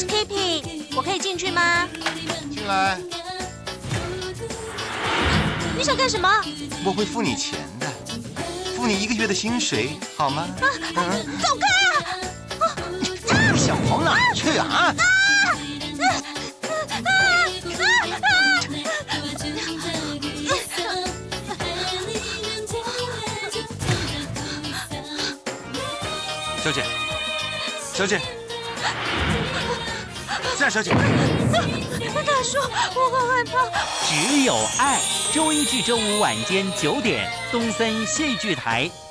housekeeping， 我可以进去吗？ 进来， 你想干什么？ 我会付你钱的，付你1个月的薪水，好吗？ 走开啊！ 你想跑哪儿去啊？小姐，小姐，夏小姐， 大叔，我好害怕。 只有爱，周一至周五晚间9点，东森戏剧台。